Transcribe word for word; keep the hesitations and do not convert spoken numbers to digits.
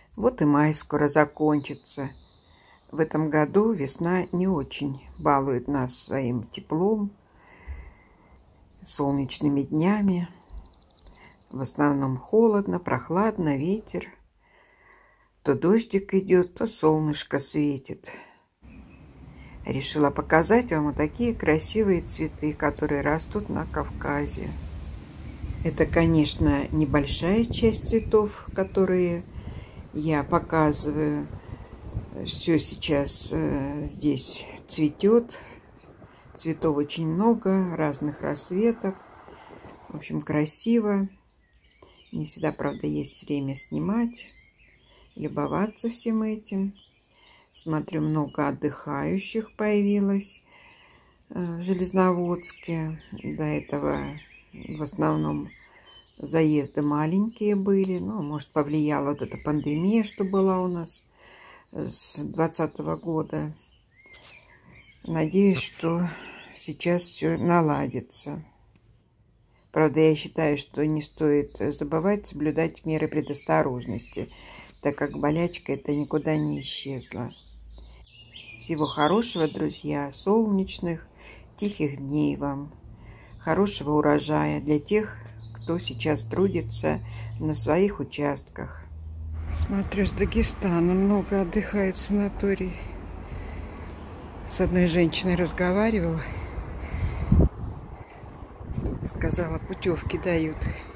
Вот и май скоро закончится. В этом году весна не очень балует нас своим теплом, солнечными днями. В основном холодно, прохладно, ветер. То дождик идет, то солнышко светит. Решила показать вам вот такие красивые цветы, которые растут на Кавказе. Это, конечно, небольшая часть цветов, которые я показываю. Все сейчас здесь цветет. Цветов очень много, разных расцветок. В общем, красиво. Не всегда, правда, есть время снимать, любоваться всем этим. Смотрю, много отдыхающих появилось в Железноводске. До этого в основном заезды маленькие были. Ну, может, повлияла вот эта пандемия, что была у нас с двадцатого года. Надеюсь, что сейчас все наладится. Правда, я считаю, что не стоит забывать соблюдать меры предосторожности, так как болячка эта никуда не исчезла. Всего хорошего, друзья, солнечных, тихих дней вам, хорошего урожая для тех, кто сейчас трудится на своих участках. Смотрю, с Дагестана много отдыхают в санатории. С одной женщиной разговаривала, сказала, путевки дают.